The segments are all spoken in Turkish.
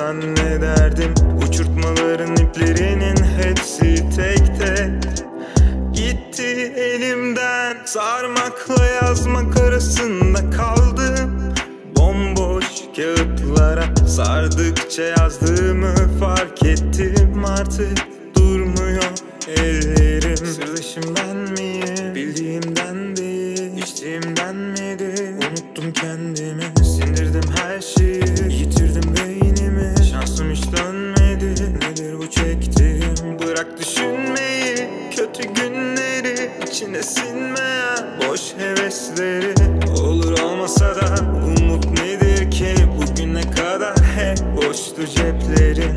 zannederdim. Uçurtmaların iplerinin hepsi tek tek gitti elimden. Sarmakla yazmak arasında kaldım. Bomboş kağıtlara sardıkça yazdığımı fark ettim. Artık durmuyor ellerim. Sırdaşım ben miyim? Bildiğimden değil, içtiğimden miydi? Unuttum kendimi, sindirdim her şeyi, yitirdim beynimi. Şansım hiç dönmedi, nedir bu çektiğim? Bırak düşünmeyi, kötü günleri, içine sinmeyen boş hevesleri. Olur olmasa da umut nedir ki? Bugüne kadar hep boştu ceplerin.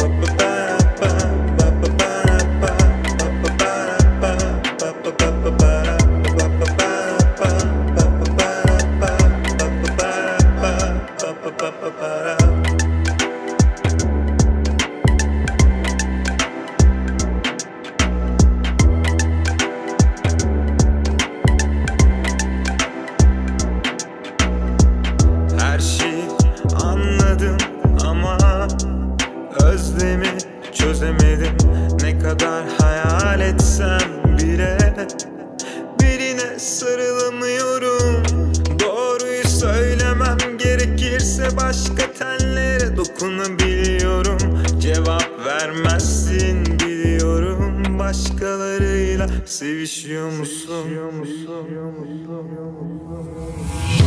Her şeyi anladım ama özlemi çözemedim. Ne kadar hayal etsem bile birine sarılamıyorum. Doğruyu söylemem gerekirse başka tenlere dokunabiliyorum. Cevap vermezsin biliyorum. Başkalarıyla sevişiyor musun?